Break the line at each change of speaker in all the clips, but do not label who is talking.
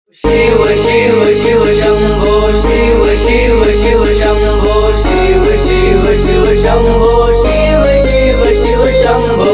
शिव शिव शिव शंभो शिव शिव शिव शंभो शिव शिव शिव शंभो शिव शिव शिव शंभो।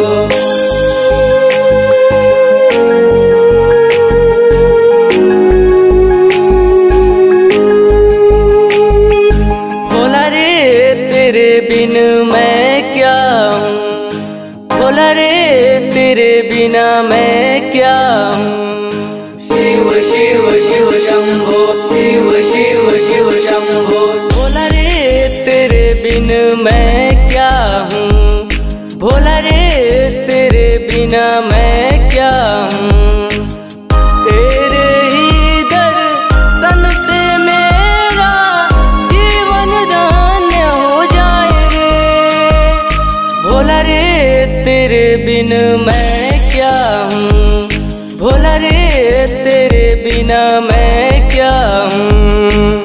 भोला रे तेरे बिन मैं क्या हूँ, भोला रे तेरे बिना मैं क्या हूँ। शिव शिव शिव शंभो शिव शिव शिव शंभो। भोला रे तेरे बिन मैं क्या हूँ, भोला रे तेरे बिना मैं क्या हूँ। तेरे ही दर्शन से मेरा जीवन धन्य हो जाए रे। भोला रे तेरे बिन मैं क्या हूँ, भोला रे तेरे बिना मैं क्या हूँ।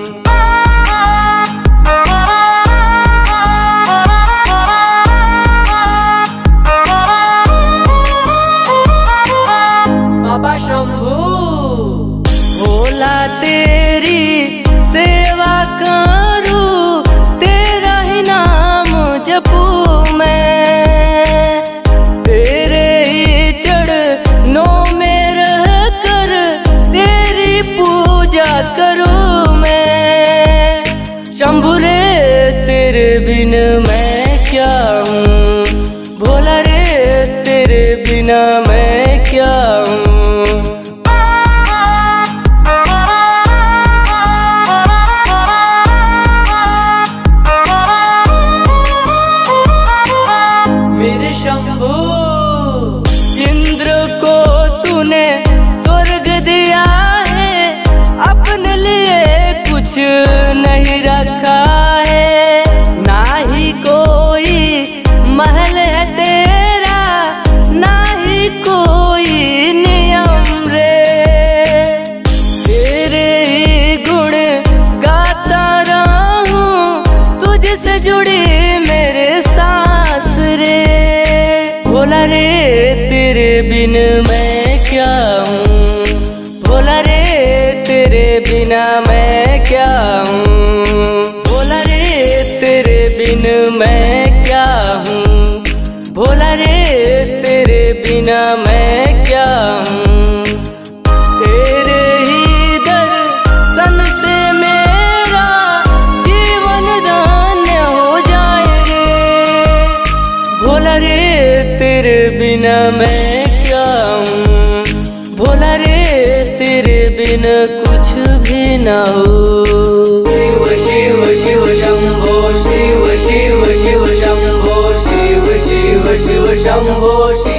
बाबा शंभू भोला तेरी सेवा करूं, तेरा ही नाम जपूं मैं। तेरे ही चरणों में रह कर तेरी पूजा करूं मैं। शंभू रे तेरे बिन मैं क्या हूँ, भोला रे तेरे बिना मैं क्या हूँ। मेरे शंभू इंद्र को तूने स्वर्ग दिया है, अपने लिए कुछ नहीं रखा है। ना ही कोई महल है तेरा, ना ही कोई नियम रे। तेरे ही गुण गाता रहूं, तुझसे जुड़ी मेरे सांस रे। भोला रे तेरे बिन मैं क्या हूँ, भोला रे तेरे बिना मैं क्या हूँ। भोला रे तेरे बिन मैं क्या हूँ, भोला रे तेरे बिना मैं क्या हूँ। तेरे ही दर्शन से मेरा जीवन धन्य हो जाए रे। भोला रे तेरे बिना मैं क्या हूँ, भोला रे तेरे बिना कुछ भी ना हो। शिव शिव शिव शंभो शिव शिव शिव शंभो शिव शिव शिव शंभो।